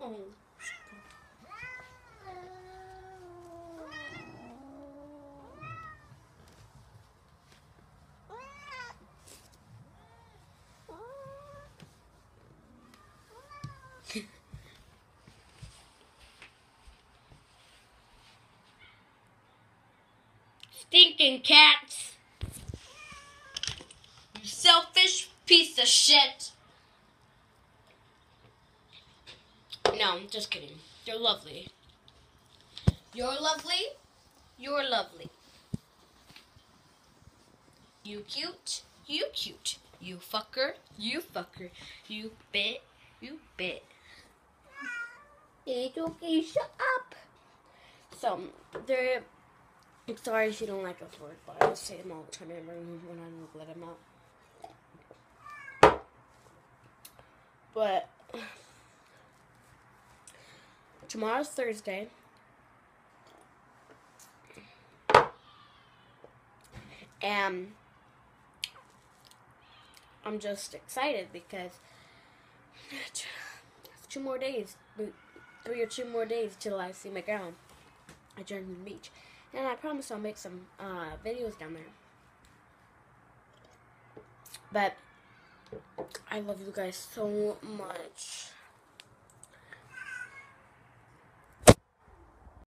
Oh. Stinking cats! You selfish piece of shit! No, I'm just kidding. You're lovely. You're lovely. You're lovely. You cute. You cute. You fucker. You fucker. You bit. You bit. It's okay, shut up. So, I'm sorry if you don't like those words, but I say them all the time when I don't let them out. But, tomorrow's Thursday. And I'm just excited because 2 more days, 3 or 2 more days till I see my girl at Journey Beach. And I promise I'll make some videos down there. But I love you guys so much.